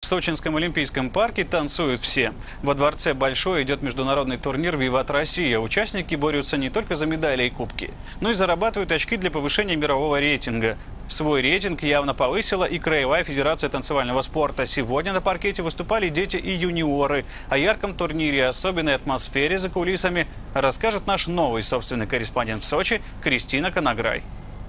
Сочинском Олимпийском парке танцуют все. Во дворце Большой идет международный турнир «Виват Россия». Участники борются не только за медали и кубки, но и зарабатывают очки для повышения мирового рейтинга. Свой рейтинг явно повысила и Краевая федерация танцевального спорта. Сегодня на паркете выступали дети и юниоры. О ярком турнире и особенной атмосфере за кулисами расскажет наш новый собственный корреспондент в Сочи Кристина Конограй.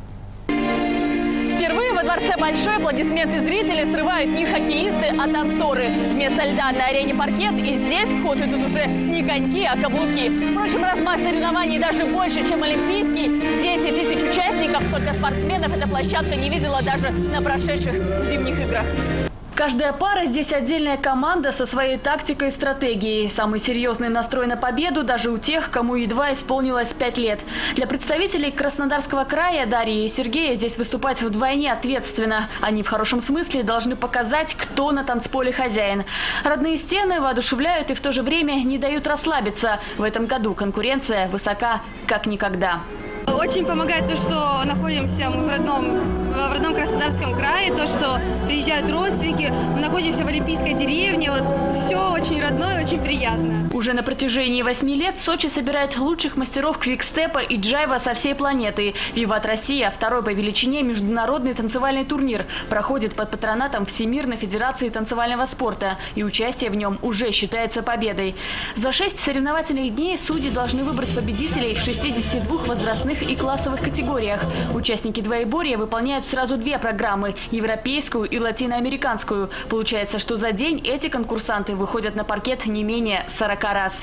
Впервые во дворце Большой аплодисменты зрителей срывают не хоккеисты, а танцоры. Вместо льда на арене паркет, и здесь вход идут уже не коньки, а каблуки. Впрочем, размах соревнований даже больше, чем олимпийский. 10 тысяч участников, столько спортсменов эта площадка не видела даже на прошедших зимних играх. Каждая пара здесь отдельная команда со своей тактикой и стратегией. Самый серьезный настрой на победу даже у тех, кому едва исполнилось 5 лет. Для представителей Краснодарского края Дарьи и Сергея здесь выступать вдвойне ответственно. Они в хорошем смысле должны показать, кто на танцполе хозяин. Родные стены воодушевляют и в то же время не дают расслабиться. В этом году конкуренция высока как никогда. Очень помогает то, что находимся мы в родном Краснодарском крае, то, что приезжают родственники, мы находимся в Олимпийской деревне. Вот, все очень родное, очень приятно. Уже на протяжении 8 лет Сочи собирает лучших мастеров квикстепа и джайва со всей планеты. «Виват Россия» – второй по величине международный танцевальный турнир. Проходит под патронатом Всемирной федерации танцевального спорта. И участие в нем уже считается победой. За 6 соревновательных дней судьи должны выбрать победителей в 62 возрастных и классовых категориях. Участники двоеборья выполняют сразу 2 программы – европейскую и латиноамериканскую. Получается, что за день эти конкурсанты выходят на паркет не менее 40 раз.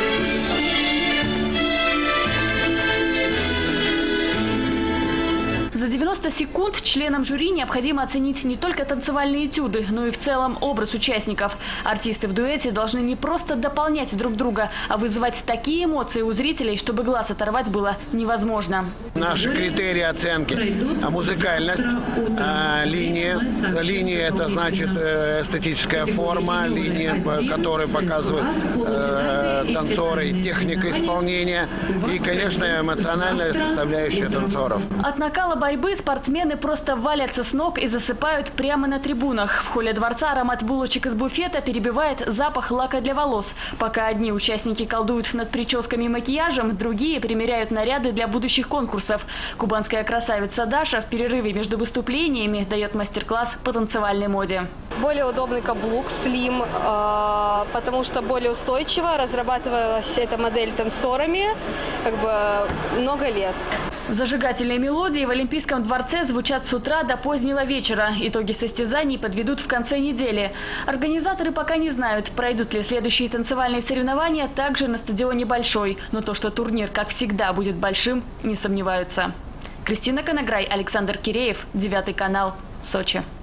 За 90 секунд членам жюри необходимо оценить не только танцевальные этюды, но и в целом образ участников. Артисты в дуэте должны не просто дополнять друг друга, а вызывать такие эмоции у зрителей, чтобы глаз оторвать было невозможно. Наши критерии оценки – музыкальность, линия. Линия – это значит эстетическая форма, линия, которая показывает танцоры, техника исполнения и, конечно, эмоциональная составляющая танцоров. От накала борьбы спортсмены просто валятся с ног и засыпают прямо на трибунах. В холле дворца аромат булочек из буфета перебивает запах лака для волос. Пока одни участники колдуют над прическами и макияжем, другие примеряют наряды для будущих конкурсов. Кубанская красавица Даша в перерыве между выступлениями дает мастер-класс по танцевальной моде. Более удобный каблук, слим, потому что более устойчиво. Разрабатывалась эта модель танцорами много лет. Зажигательные мелодии в Олимпийском дворце звучат с утра до позднего вечера. Итоги состязаний подведут в конце недели. Организаторы пока не знают, пройдут ли следующие танцевальные соревнования также на стадионе Большой. Но то, что турнир, как всегда, будет большим, не сомневаются. Кристина Конограй, Александр Киреев, 9 канал, Сочи.